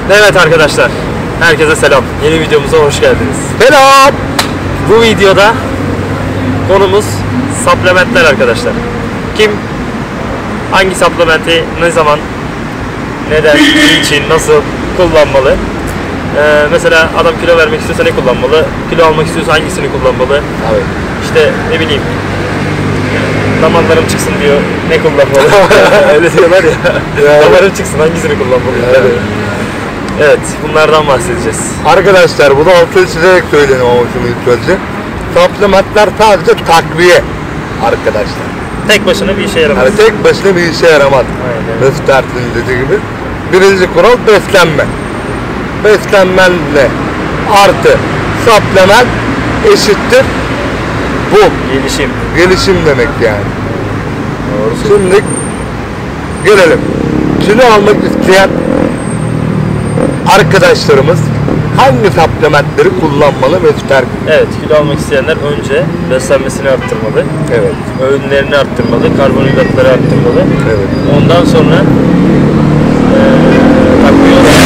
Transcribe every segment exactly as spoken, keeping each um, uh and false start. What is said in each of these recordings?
Evet arkadaşlar, herkese selam. Yeni videomuza hoş geldiniz. Selam. Bu videoda konumuz supplementler arkadaşlar. Kim hangi supplementi ne zaman, neden, niçin, nasıl kullanmalı? Ee, mesela adam kilo vermek istiyorsa ne kullanmalı? Kilo almak istiyorsa hangisini kullanmalı? Evet. İşte ne bileyim, damarlarım çıksın diyor, ne kullanmalı? Öyle diyorlar ya. Yani. Damarım çıksın, hangisini kullanmalı? Evet. Evet, bunlardan bahsedeceğiz. Arkadaşlar bunu altını çizerek söyledim ama şunu ilk önce. Supplementler sadece takviye arkadaşlar. Tek başına bir işe yaramaz. Yani tek başına bir işe yaramaz. Aynen. Beslersin dediği gibi. Birinci kural beslenme. Beslenmenle artı supplement eşittir bu. Gelişim. Gelişim demek yani. Doğru. Şimdi gelelim. Kilo almak isteyen arkadaşlarımız hangi supplementleri kullanmalı ve tutar? Evet, kilo almak isteyenler önce beslenmesini arttırmalı. Evet. Öğünlerini arttırmalı, karbonhidratları arttırmalı. Evet. Ondan sonra eee takviye olarak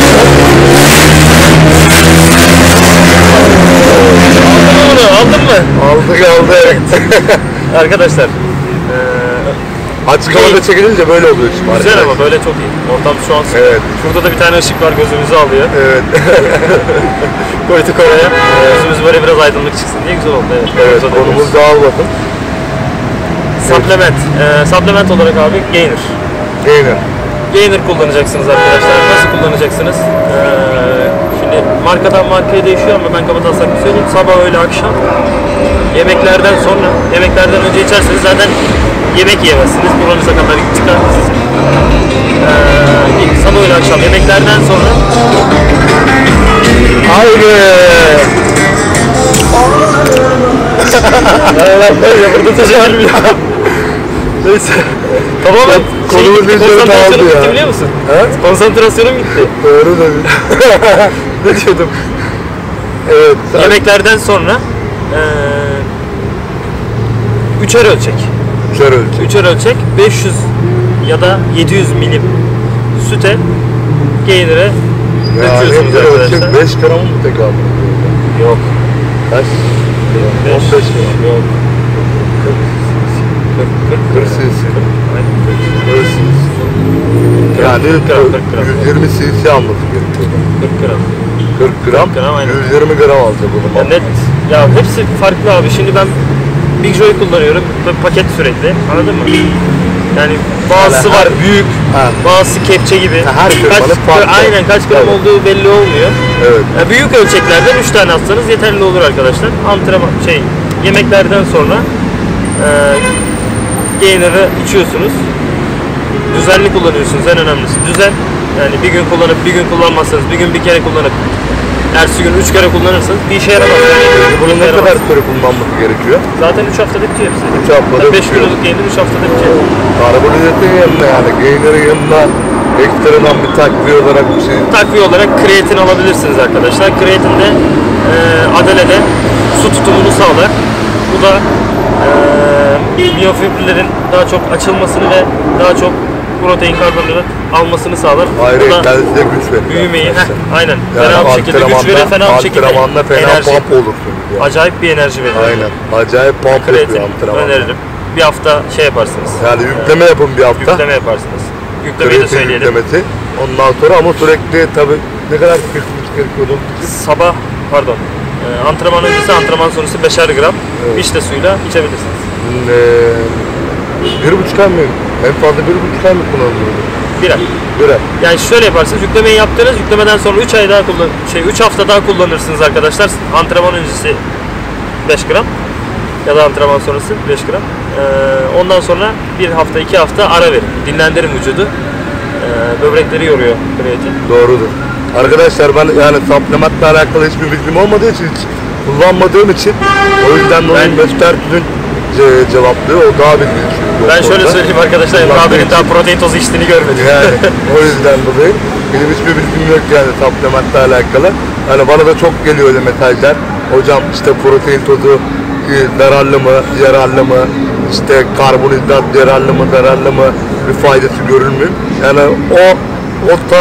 aldın mı? Aldık aldık. Arkadaşlar Açık havada çekilince böyle oluyor şimdi. güzel ama böyle çok iyi. Ortam şu an sıkı. Evet. Şurada da bir tane ışık var, gözümüzü alıyor. Evet. Koyduk oraya. Gözümüz böyle biraz aydınlık çıksın diye güzel oldu. Evet, Evet, konumuz dağılmasın. Supplement. Ee, supplement olarak abi gainer. Gainer. Gainer kullanacaksınız arkadaşlar. Nasıl kullanacaksınız? Ee, şimdi markadan markaya değişiyor ama ben kabataslak bir söyleyeyim. Sabah, öğle, akşam. Yemeklerden sonra, yemeklerden önce içerseniz zaten yemek yiyemezsiniz. Buranıza kadar çıkar sizin. Ee, sabah, öğle, akşam yemeklerden sonra. Haydi. Ya burada teşekkür ya. Neyse. Tamamen Konumuz bir konsantrasyonum aldı gitti ya. biliyor musun? He? Konsantrasyonum gitti. Doğru dedin. Ne diyordum? Evet. Sen... Yemeklerden sonra ee, üçer ölçek. Üçer ölçek. Üçer ölçek beş yüz ya da yedi yüz milim süte gainer'e döküyorsunuz Yani arkadaşlar. beş gram mı tekabül? Yok. Kaç? beş. on beş gram. Yok. kırk cc. kırk cc. Yani kırk gram, kırk gram. yüz yirmi cc alması gerekiyor. kırk gram. kırk gram, kırk gram, aynen. yüz yirmi gram alacak bunu. Ya net. Ya hepsi farklı abi. Şimdi ben Big Joy kullanıyorum. Paket sürekli. Anladın mı? Yani bazısı Yani var her- büyük, Ha. bazısı kepçe gibi. Ha, her firmanın Kaç- farklı. Aynen kaç gram Evet. olduğu belli olmuyor. Evet. Ya büyük ölçeklerden üç tane atsanız yeterli olur arkadaşlar. Antrenman şey yemeklerden sonra e, gainer'ı içiyorsunuz. Düzenli kullanıyorsunuz, en önemlisi düzen. Yani bir gün kullanıp bir gün kullanmazsanız, bir gün bir kere kullanıp ertesi gün üç kere kullanırsanız bir işe yaramaz. Yani Bunun ne kadar süre kullanması gerekiyor? Zaten üç haftada bitiyor hepsi. üç haftada beş bitiyor. kiloluk gainer üç haftada bitiyor. Karbonhidratın yanına yani gainer'ın yanına ekstradan bir takviye olarak bir şey. Takviye olarak kreatin alabilirsiniz arkadaşlar. Kreatin de e, adelede su tutumunu sağlar. Bu da e, miyofibriller'in daha çok açılmasını ve daha çok protein, karbonhidrat almasını sağlar. Ayrı Bu da kendisine güç verir. büyümeyi, heh, arkadaşlar. aynen. Yani Fena bir şekilde güç verir, fena bir şekilde antrenmanda fena enerji. pump olursunuz yani. Acayip bir enerji verir. Aynen. Acayip pump Kreatin yapıyor antrenmanda. öneririm. Bir hafta şey yaparsınız. Yani yükleme yapın bir hafta. Yükleme yaparsınız. Yüklemeyi de Kreatin söyleyelim. yüklemesi. Ondan sonra ama sürekli tabi ne kadar tüketmeniz gerekiyordu? Sabah, pardon, e, antrenman öncesi, antrenman sonrası beşer gram Evet. vişne suyuyla içebilirsiniz. Ee, bir buçuk ay mı? En fazla bir buçuk ay mı kullanılıyordu? Bir ay. Bir ay. Yani şöyle yaparsınız, yüklemeyi yaptınız, yüklemeden sonra üç ay daha kullan, şey üç hafta daha kullanırsınız arkadaşlar. Antrenman öncesi beş gram ya da antrenman sonrası beş gram. Ee, ondan sonra bir hafta, iki hafta ara verin. Dinlendirin vücudu. Ee, böbrekleri yoruyor kreatin. Doğrudur. Arkadaşlar ben yani supplementla alakalı hiçbir bilgim olmadığı için hiç kullanmadığım için o yüzden dolayı Ben- Mesut Ertuğrul'un ce- cevaplıyor. O daha bilgili çünkü. Ben o şöyle konuda. söyleyeyim arkadaşlar, Emre Kullandığı abinin için. daha protein tozu içtiğini görmedim. Yani o yüzden dolayı benim hiçbir bilgim yok yani supplementla alakalı. Hani bana da çok geliyor öyle mesajlar. Hocam işte protein tozu e, zararlı mı, yararlı mı? İşte karbonhidrat yararlı mı, zararlı mı? Bir faydası görülmüyor. Yani o o tarz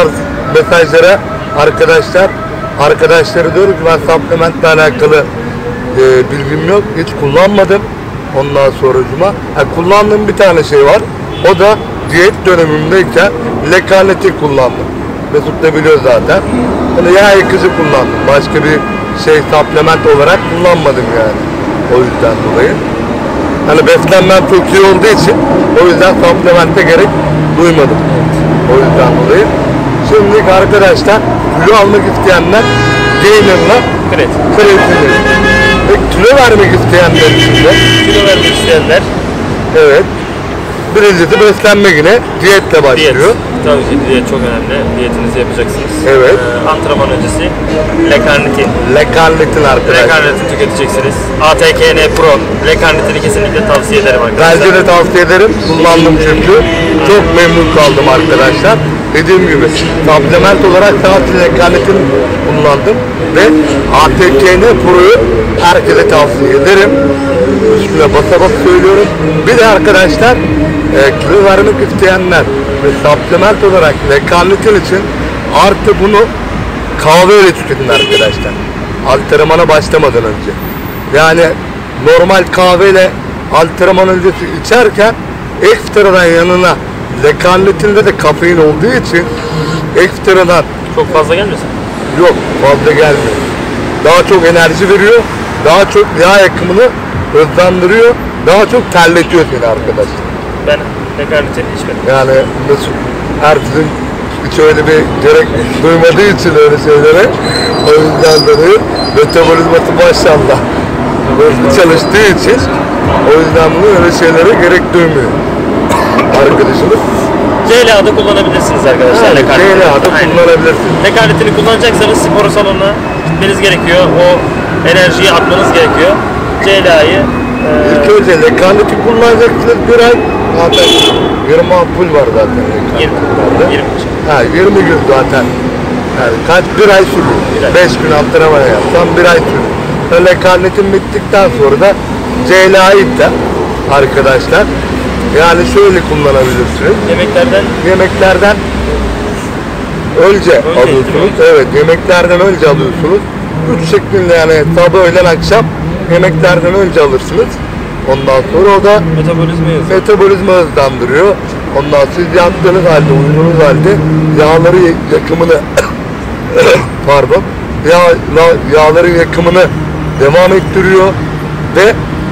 mesajlara arkadaşlar arkadaşları diyorum ki ben supplementle alakalı e, bilgim yok. Hiç kullanmadım. Ondan sonracıma ha, kullandığım bir tane şey var. O da diyet dönemimdeyken Lekaneti kullandım. Mesut da biliyor zaten. Yani yağ yakıcı kullandım. Başka bir şey supplement olarak kullanmadım yani. O yüzden dolayı. Hani beslenmem çok iyi olduğu için o yüzden supplemente gerek duymadım. O yüzden dolayı. Şimdi arkadaşlar kilo almak isteyenler Gainer'la Kreatin. kreatini. Ve kilo vermek isteyenler için de Kilo vermek isteyenler evet. Birincisi beslenme yine diyetle diyet. başlıyor. Tabii ki diyet çok önemli. Diyetinizi yapacaksınız. Evet. Ee, antrenman öncesi Lekarnitin. Lekarnitin arkadaşlar. Lekarnitin tüketeceksiniz. A T K N Pro. Lekarnitini kesinlikle tavsiye ederim arkadaşlar. Bence de tavsiye ederim. Kullandım çünkü. Çok memnun kaldım arkadaşlar. Dediğim gibi supplement olarak sadece Lekarnitin kullandım ve A T K N Pro'yu herkese tavsiye ederim. Üstüne basa basa söylüyorum. Bir de arkadaşlar e, kilo vermek isteyenler ve supplement olarak Lekarnitin için artı bunu kahveyle tüketin arkadaşlar. Antrenmana başlamadan önce. Yani normal kahveyle antrenman öncesi içerken ekstradan yanına Lekarnitin'de de kafein olduğu için ekstradan Çok fazla gelmesin. yok fazla gelmiyor. Daha çok enerji veriyor. Daha çok yağ yakımını hızlandırıyor. Daha çok terletiyor seni arkadaşlar. Ben Lekarnitin içmedim. Yani Mesut Ertuğrul hiç öyle bir gerek duymadığı için öyle şeylere o yüzden dolayı metabolizması maşallah hızlı çalıştığı için o yüzden bunu öyle şeylere gerek duymuyor arkadaşımız. C L A'da kullanabilirsiniz arkadaşlar. Yani Lekarnitin. C L A'da Aynen. kullanabilirsiniz. Lekarnitini kullanacaksanız spor salonuna gitmeniz gerekiyor. O enerjiyi atmanız gerekiyor. C L A'yı e, İlk önce Lekarniti kullanacaksınız bir ay. Zaten yirmi ampul var zaten yirmi, Lekarnitlerde. yirmi. Ha yirmi gün zaten. Yani kaç bir ay sürüyor. Bir ay. beş gün antrenman yapsam bir ay sürüyor. Lekarnitin bittikten sonra da C L A'yı da arkadaşlar yani şöyle kullanabilirsiniz. Yemeklerden Yemeklerden önce, Önce, alıyorsunuz. değil mi? Evet, yemeklerden önce alıyorsunuz. Üç şeklinde yani sabah, öğlen, akşam yemeklerden önce alırsınız. Ondan sonra o da metabolizma yazıyor. metabolizma hızlandırıyor. Ondan sonra siz yattığınız halde, uyuduğunuz halde yağları yakımını pardon, yağ, yağların yakımını devam ettiriyor ve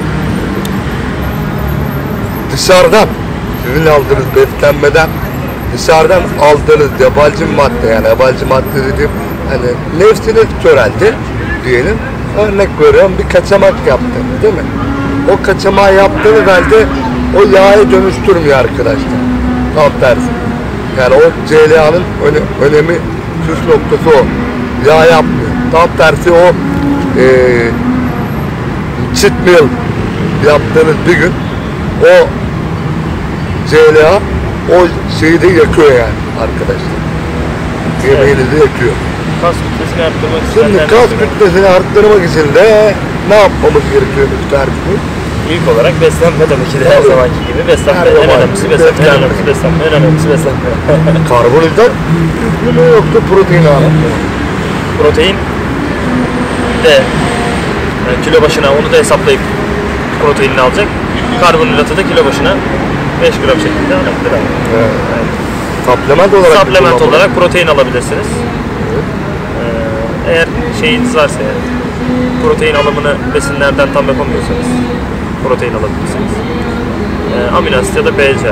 dışarıdan sizin aldığınız beslenmeden dışarıdan aldığınız yabancı madde yani yabancı madde dediğim hani nefsiniz köreldi diyelim. Örnek veriyorum bir kaçamak yaptın değil mi? O kaçamağı yaptığınız halde o yağa dönüştürmüyor arkadaşlar. Tam tersi. Yani o C L A'nın öne, önemi püf noktası o. Yağ yapmıyor. Tam tersi o eee cheat meal yaptığınız bir gün o C L A o şeyi de yakıyor yani arkadaşlar. Yemeğinizi yakıyor. Kas kütlesini arttırmak Şimdi isteyenler kas mesela kütlesini arttırmak için de ne yapmamız gerekiyor Müstahak'ın? ilk olarak beslenme tabii ki de her Tabii. zamanki gibi beslenme. Her En zamanki önemlisi gibi beslenme. En beslenme. önemlisi beslenme. En önemlisi beslenme. Karbonhidrat yüklü mü yoksa protein ağırlıklı mı? Protein de yani kilo başına onu da hesaplayıp proteinini alacak. Karbonhidratı da kilo başına beş gram şeklinde alabilir abi. Evet. Supplement olarak Supplement kullanmalı. olarak protein alabilirsiniz. Ee, eğer şeyiniz varsa yani protein alımını besinlerden tam yapamıyorsanız protein alabilirsiniz. Ee, amino asit ya da B C. Ee,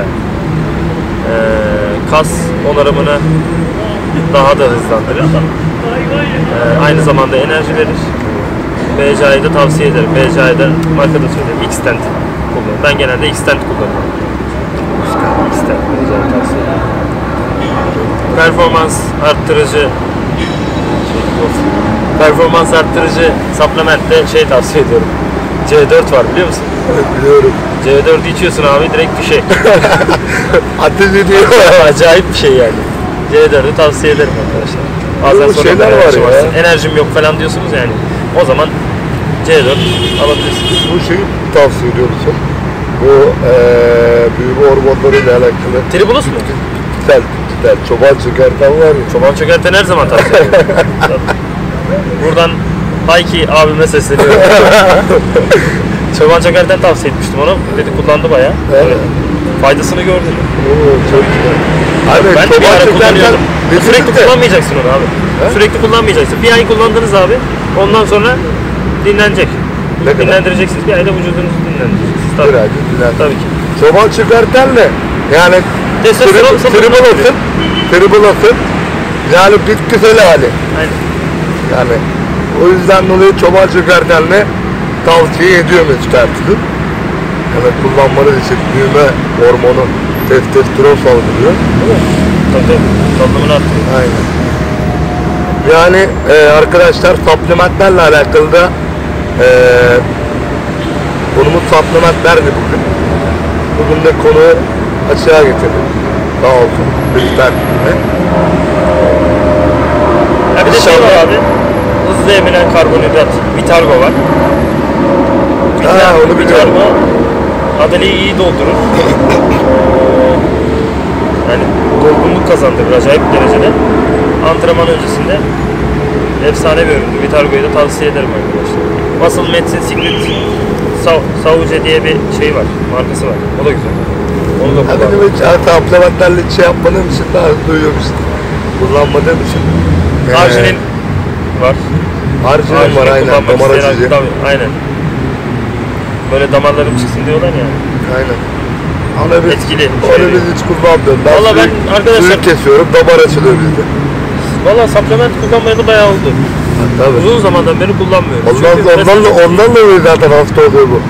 kas onarımını daha da hızlandırır. Ee, aynı zamanda enerji verir. B C A'yı da tavsiye ederim. B C A'yı da markada söyleyeyim. X-Tent kullanıyorum. Ben genelde X-Tent kullanıyorum. X-Tent B C A'yı tavsiye ederim. Performans arttırıcı şey, of. performans arttırıcı supplementte şey tavsiye ediyorum. C dört var biliyor musun? Evet, biliyorum. C dördü içiyorsun abi direkt bir şey. Ateş ediyor. Acayip bir şey yani. C dördü tavsiye ederim arkadaşlar. Bazen Bu sonra şeyler var enerji ya. varsın, enerjim yok falan diyorsunuz yani. O zaman C dört alabilirsiniz. Bu şeyi tavsiye ediyorsun. Bu eee büyüme hormonlarıyla alakalı. Tribulus mu? Bitkisel, işte çoban çökerten var ya. Çoban çökerten her zaman tavsiye ediyorum. Buradan Hayki abime sesleniyorum. Çoban çökerten tavsiye etmiştim ona. Dedi kullandı bayağı. Evet. Faydasını gördüm. Oo, çok güzel. Abi Ben bir çoban ara çökerten kullanıyordum. Sürekli de- kullanmayacaksın onu abi. He? Sürekli kullanmayacaksın. Bir ay kullandınız abi. Ondan sonra dinlenecek. Ne kadar? Dinlendireceksiniz. Bir ayda vücudunuzu dinlendireceksiniz. Bir Tabii. ay dinlen. Tabii ki. Çoban çökertenle yani Testosteron salınımı tribulasın, tribulasın yani bitkisel hali. Aynen. Yani o yüzden dolayı çoban çökertenle tavsiye ediyor Mesut Ertuğrul. Yani kullanmanız için büyüme hormonu testosteron salgılıyor. Tabii tabii. Salınımını arttırıyor. Aynen. Yani e, arkadaşlar supplementlerle alakalı da e, konumuz supplementlerdi bugün. Bugün de konuyu açığa getirdik. Sağ olsun. Lütfen. Ya bir de şey var abi. Hızlı emilen karbonhidrat. Vitargo var. Ha, onu biliyorum. Vitargo adaleyi iyi doldurur. Yani dolgunluk kazandırır acayip derecede. Antrenman öncesinde efsane bir üründür. Vitargo'yu da tavsiye ederim arkadaşlar. Muscle Medicine Secret Sau- Sauce diye bir şey var. Markası var. O da güzel. Onu da Hani kullandım. hiç supplementlerle hiç şey yapmadığım için daha duyuyorum işte. Kullanmadığım için. Ee, Arginin var. Arginin var Arginin aynen. kullanmak Damar isteyen- açıcı. Tabii, aynen. Böyle damarlarım çıksın diyorlar ya. Aynen. Onu biz, Etkili, Onu şey biz hiç kullanmıyorum. Ben Vallahi ben suyu- arkadaşlar- suyu kesiyorum. Damar açılıyor bizde. Valla supplement kullanmayalı bayağı oldu. Ha, tabii. Uzun zamandan beri kullanmıyorum. Ondan, Çünkü ondan, mesela- da, ondan dolayı zaten hasta oluyor bu.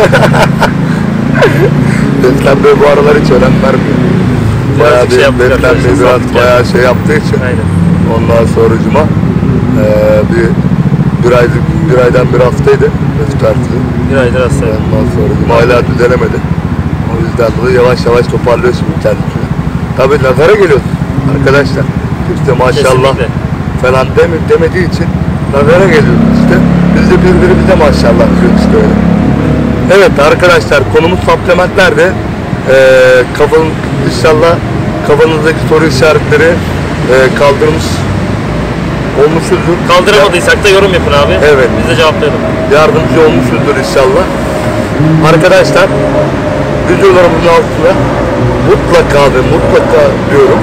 Beslenmeye bu aralar hiç önem vermiyor. Bayağı Birazcık bir şey yaptık beslenmeyi arkadaşlar, biraz sattık bayağı yani. şey yaptığı için. Aynen. Ondan sonracıma eee bir bir ay bir aydan bir haftaydı Mesut Ertuğrul. Bir aydır hastayım. Ondan sonracıma hala düzelemedi. O yüzden dolayı yavaş yavaş toparlıyor şimdi kendisini. Tabii nazara geliyorsun arkadaşlar. Kimse maşallah Kesinlikle. falan deme, demediği için nazara geliyoruz işte. Biz de birbirimize maşallah diyoruz işte öyle. Evet arkadaşlar konumuz supplementlerdi. Ee, kafanın inşallah kafanızdaki soru işaretleri e, kaldırmış olmuşuzdur. Kaldıramadıysak da yorum yapın abi. Evet. Biz de cevaplayalım. Yardımcı olmuşuzdur inşallah. Arkadaşlar videolarımızın altına mutlaka ve mutlaka diyorum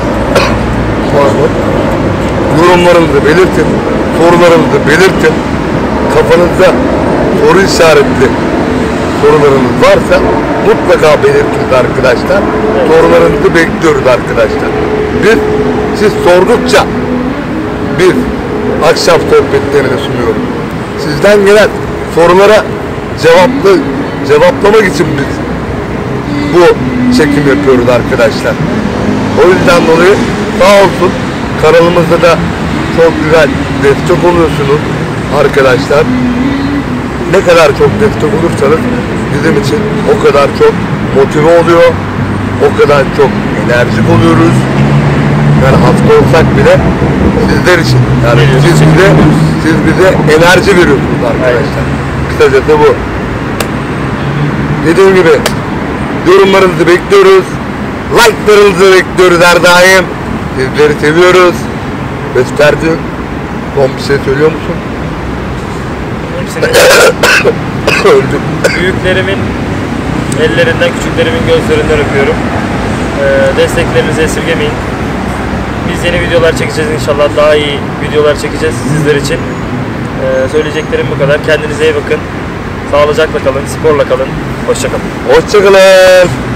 pardon, yorumlarınızı belirtin, sorularınızı belirtin. Kafanızda soru işaretli sorularınız varsa mutlaka belirtiniz arkadaşlar. Sorularınızı bekliyoruz arkadaşlar. Biz siz sordukça bir akşam sohbetlerini sunuyorum. Sizden gelen sorulara cevaplı cevaplamak için biz bu çekim yapıyoruz arkadaşlar. O yüzden dolayı sağ olsun kanalımızda da çok güzel destek oluyorsunuz arkadaşlar. Ne kadar çok destek olursanız bizim için o kadar çok motive oluyor. O kadar çok enerjik oluyoruz. Yani hasta olsak bile sizler için. Yani Geliyoruz, siz bize, çekiyoruz. siz bize enerji veriyorsunuz arkadaşlar. Kısacası bu. Dediğim gibi yorumlarınızı bekliyoruz. Like'larınızı bekliyoruz her daim. Sizleri seviyoruz. Mesut Ertuğrul, son bir şey söylüyor musun? Hepsini Öldüm. büyüklerimin ellerinden, küçüklerimin gözlerinden öpüyorum. Ee, desteklerinizi esirgemeyin. Biz yeni videolar çekeceğiz inşallah. Daha iyi videolar çekeceğiz sizler için. Ee, söyleyeceklerim bu kadar. Kendinize iyi bakın. Sağlıcakla kalın, sporla kalın. Hoşça kalın. Hoşçakalın.